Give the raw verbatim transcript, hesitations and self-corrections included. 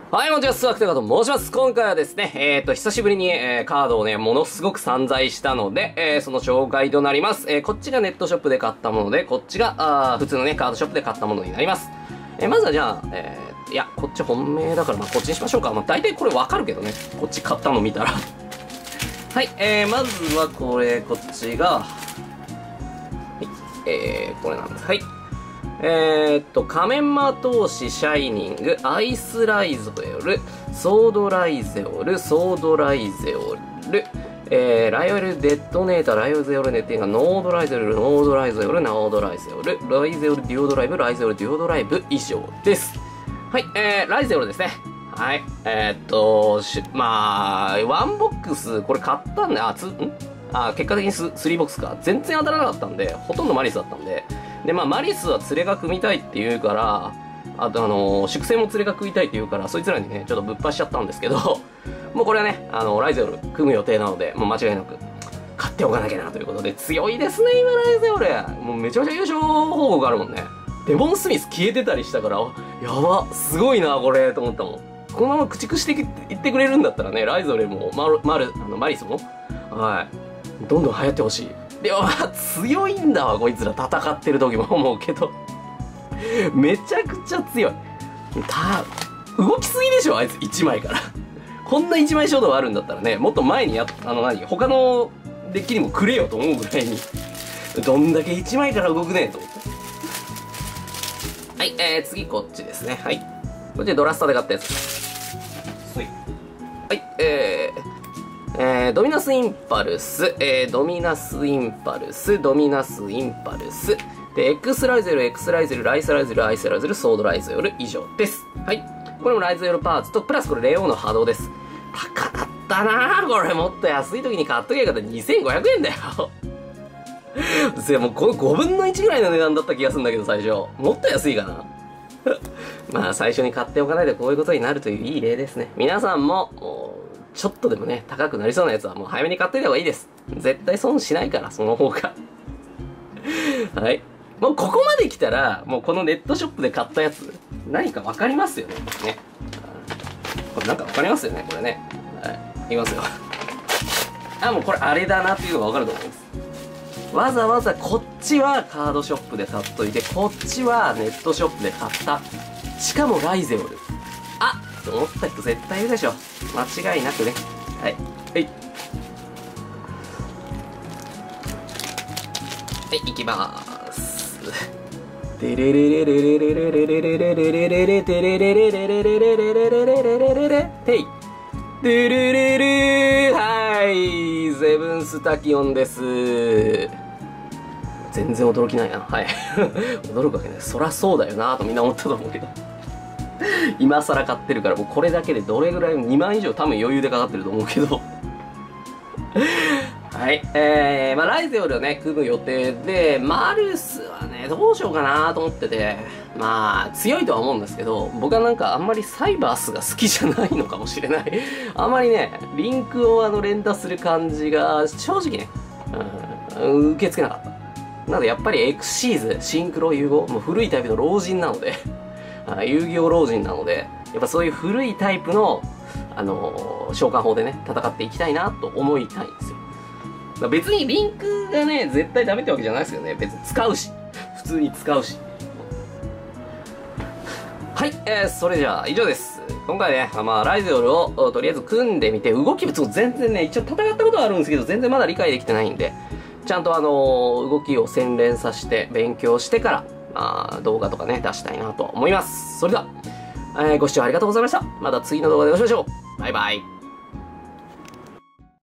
はい、こんにちは、スワクテカと申します。今回はですね、えっと、久しぶりに、えー、カードをね、ものすごく散財したので、えー、その紹介となります。えー、こっちがネットショップで買ったもので、こっちが、あー普通のね、カードショップで買ったものになります。えー、まずはじゃあ、えー、いや、こっち本命だから、まあ、こっちにしましょうか。まあ、大体これわかるけどね。こっち買ったの見たら。はい、えー、まずはこれ、こっちが、はい、えー、これなんです。はい。えー、っと、仮面魔闘士シャイニング、アイスライゼオル、ソードライゼオル、ソードライゼオル、えー、ライオルデッドネーター、ライオルゼオルネッティンがノードライゼオル、ノードライゼオル、ノードライゼオル、ライゼオルデュオドライブ、ライゼオルデュオドライブ以上です。はい、えー、ライゼオルですね。はい、えー、っと、しまあ、ワンボックス、これ買ったんで、あ、つ、んあ、結果的にス、スリーボックスか。全然当たらなかったんで、ほとんどマリスだったんで、で、まあ、マリスは連れが組みたいって言うから、あとあのー、粛清も連れが組みたいって言うから、そいつらにね、ちょっとぶっぱしちゃったんですけど、もうこれはね、あのー、ライゼオル組む予定なので、もう間違いなく、買っておかなきゃなということで、強いですね、今ライゼオル。もうめちゃめちゃ優勝報告あるもんね。デボン・スミス消えてたりしたから、やば、すごいな、これ、と思ったもん。このまま駆逐していってくれるんだったらね、ライゼオルも、マル、マル、あの、マリスも、はい、どんどん流行ってほしい。でもまあ強いんだわこいつら戦ってる時も思うけどめちゃくちゃ強い。た動きすぎでしょあいついちまいからこんないちまい衝動あるんだったらねもっと前にやあの何他のデッキにもくれよと思うぐらいにどんだけいちまいから動くねえと思って。はい、えー、次こっちですね。はい、こっちドラスタで買ったやつ。はい、えーえー、ドミナスインパルス、えー、ドミナスインパルス、ドミナスインパルス、で、X ライゼル、X ライゼル、ライスライゼル、アイスライゼル、ソードライゼル以上です。はい。これもライゼルパーツと、プラスこれレオの波動です。高かったなぁ。これもっと安い時に買っときゃよかった。にせんごひゃくえんだよ。それもうこのごぶんのいちぐらいの値段だった気がするんだけど、最初。もっと安いかな。まあ、最初に買っておかないとこういうことになるといういい例ですね。皆さんも、もうちょっとでもね、高くなりそうなやつはもう早めに買っといた方がいいです。絶対損しないから、その方が。はい。もうここまで来たら、もうこのネットショップで買ったやつ、何かわかりますよね。ね。これなんかわかりますよね、これね。はい。いきますよ。あ、もうこれあれだなっていうのがわかると思います。わざわざこっちはカードショップで買っといて、こっちはネットショップで買った。しかもライゼオル。あっと思った人絶対いるでしょ。間違いなくね。はい。はい。はい、行きまーす。テレレレレレレレレレレレレレレテレレレレレレレレレレレレレレテイテレレレはい、セブンスタキオンです。全然驚きないな。はい。驚くわけない。そらそうだよなぁとみんな思ったと思うけど。今更買ってるからもうこれだけでどれぐらいにまん以上多分余裕でかかってると思うけどはいえー、まあライゼオルをね組む予定でマルスはねどうしようかなと思ってて、まあ強いとは思うんですけど僕はなんかあんまりサイバースが好きじゃないのかもしれないあんまりねリンクをあの連打する感じが正直ね、うん、受け付けなかったなのでやっぱりエクシーズシンクロ融合もう古いタイプの老人なので遊戯王老人なので、やっぱそういう古いタイプの、あのー、召喚法でね、戦っていきたいなと思いたいんですよ。別にリンクがね、絶対ダメってわけじゃないですけどね、別に使うし、普通に使うし。はい、えー、それじゃあ以上です。今回ね、まあ、ライゼオルをとりあえず組んでみて、動きも全然ね、一応戦ったことはあるんですけど、全然まだ理解できてないんで、ちゃんとあのー、動きを洗練させて、勉強してから、まあ、動画とかね、出したいなと思います。それでは、えー、ご視聴ありがとうございました。また次の動画でお会いしましょう。バイバイ。